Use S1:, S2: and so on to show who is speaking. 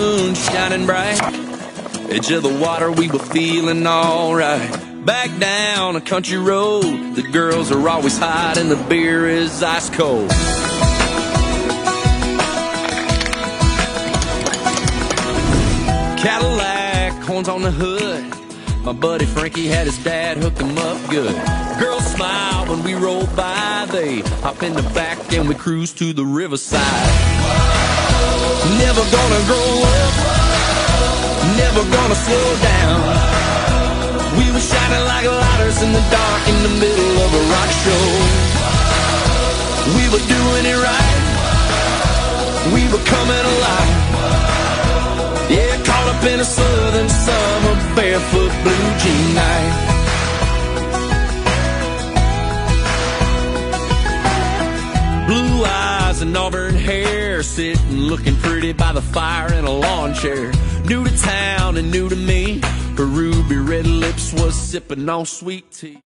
S1: moon shining bright. Edge of the water, we were feeling alright. Back down a country road, the girls are always hot and the beer is ice cold. Cadillac, horns on the hood. My buddy Frankie had his dad hook him up good. Girls smile when we roll by. They hop in the back and we cruise to the riverside. Never gonna grow up, never gonna slow down. We were shining like lighters in the dark in the middle of a rock show. We were doing it right, we were coming alive. Yeah, caught up in a southern summer, barefoot blue jean night. Blue eyes and auburn hair, sitting looking pretty by the fire in a lawn chair. New to town and new to me, her ruby red lips was sipping on sweet tea.